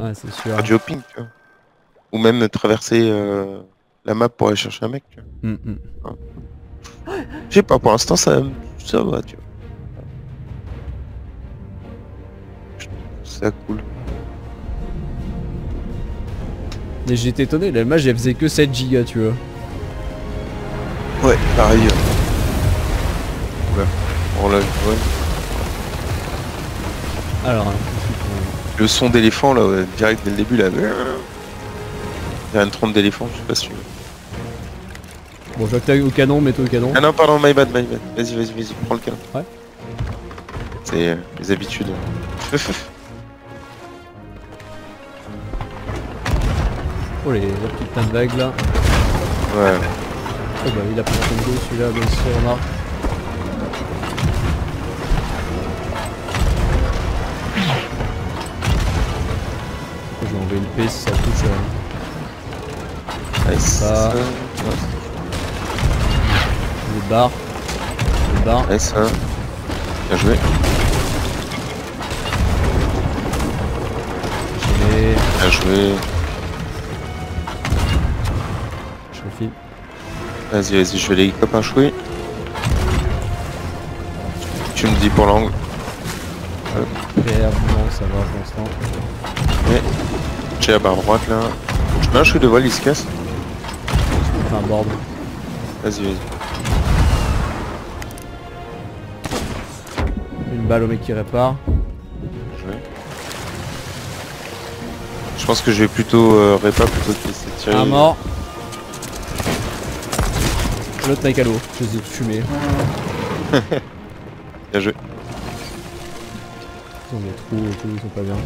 Ouais, c'est sûr. Faire du hopping, tu vois. Ou même traverser la map pour aller chercher un mec, tu vois. Hein. Je sais pas, pour l'instant ça va, tu vois. Je trouve ça cool. Mais j'étais étonné, la mage elle faisait que 7 gigas, tu vois. Ouais, pareil. Ouais. On l'a vu, ouais. Alors, hein, Le son d'éléphant là, ouais, direct dès le début là. Il y a une trompe d'éléphant, je sais pas si tu veux. bon, je vois que t'es au canon, mets-toi au canon. Ah non, pardon, my bad. Vas-y, prends le canon. Ouais. C'est les habitudes. Oh, la petite plein de vagues là. Ouais. Oh bah, il a pris un combo celui-là, bien sûr, remarque. Je vais envoyer une paix si ça touche. Nice. Ça. Le bar. Nice, hein. Bien joué. Bien joué. Je refile. Vas-y, je vais les copains chouer. Tu me dis pour l'angle. Merde, non, ça va pour l'instant. Ouais. J'ai la barre droite là. Je mets un chouille de vol, il se casse. Enfin, un board. Vas-y. Une balle au mec qui répare. Joué. Je pense que je vais plutôt répa plutôt que laisser tirer. Un mort. L'autre mec à l'eau, je les ai fumés. Bien joué. Ils ont des trous et tout, ils sont pas bien.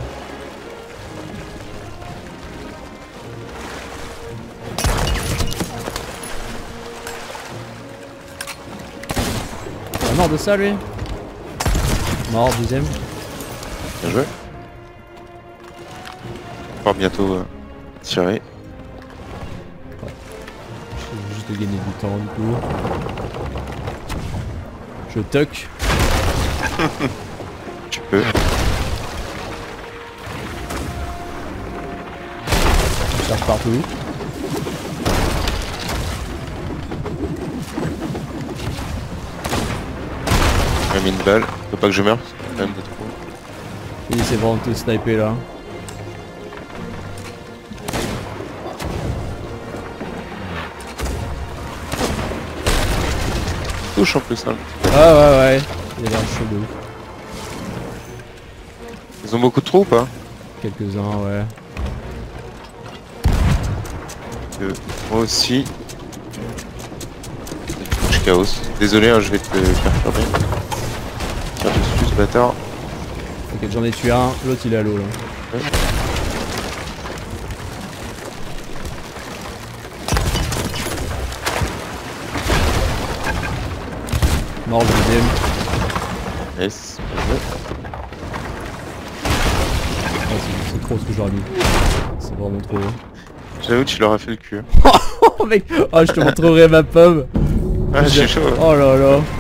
Il est mort de ça lui. Mort, deuxième. Bien joué. On va bientôt tirer. Juste de gagner du temps du coup. Je tuck. Tu peux. Je cherche partout. J'ai mis une balle. Faut pas que je meure. C'est quand même des trous. Il essaie vraiment de te sniper là. Touche en plus, hein. Ouais. Il a l'air chaud de ouf. Ils ont beaucoup de trous ou pas? Quelques-uns, ouais. Moi aussi. Je chaos. Désolé, hein, je vais te perturber. Tire dessus ce bâtard. Ok, j'en ai tué un, l'autre il est à l'eau là. Ouais. Mort le deuxième. Yes. C'est trop ce que j'aurais mis. C'est vraiment trop. J'avoue, tu leur as fait le cul. Oh mec, oh je te montrerai ma pomme. Ah, j'ai chaud. Oh là là.